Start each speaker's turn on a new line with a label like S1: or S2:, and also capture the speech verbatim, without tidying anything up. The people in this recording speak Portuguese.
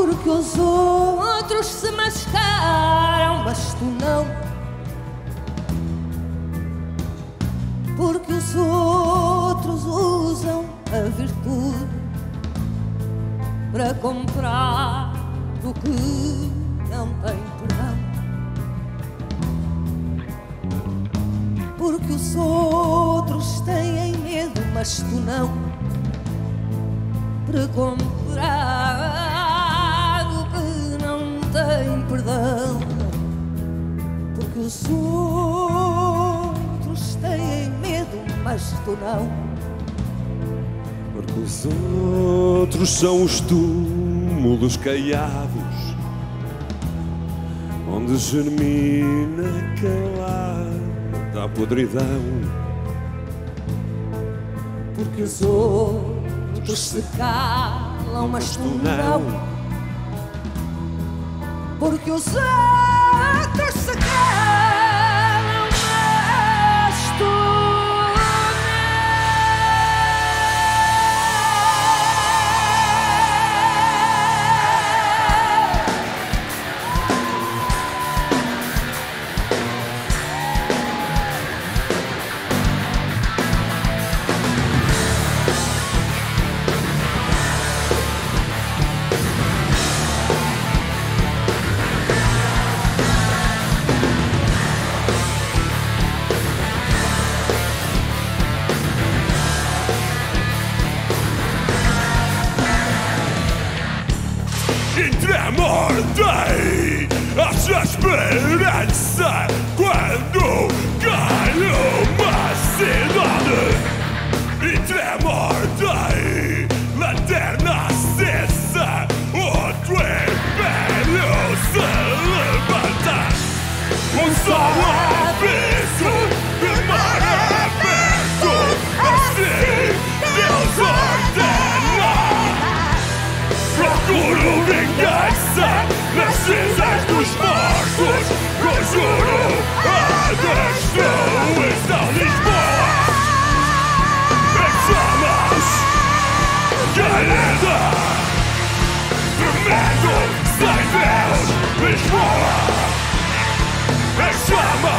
S1: Porque os outros se mascaram, mas tu não. Porque os outros usam a virtude para comprar o que não tem perdão. Porque os outros têm medo, mas tu não, para comprar o que não tem perdão. Porque os outros têm medo, mas tu não.
S2: Porque os outros são os túmulos caiados, onde germina calada a podridão.
S1: Porque os outros se calam, mas tu não. Porque os outros se calam, mas tu não.
S2: Entre a morte e a sua esperança, quando cai uma cidade. Entre a morte e lanterna acesa, outro império se levanta. Um sol aviso de mar aberto, assim Deus ordena. Procuro vingança nas cinzas dos mortos, conjuro a destruição de Lisboa. Em chamas, querida, tremendo, sem Deus, Lisboa. Em chamas.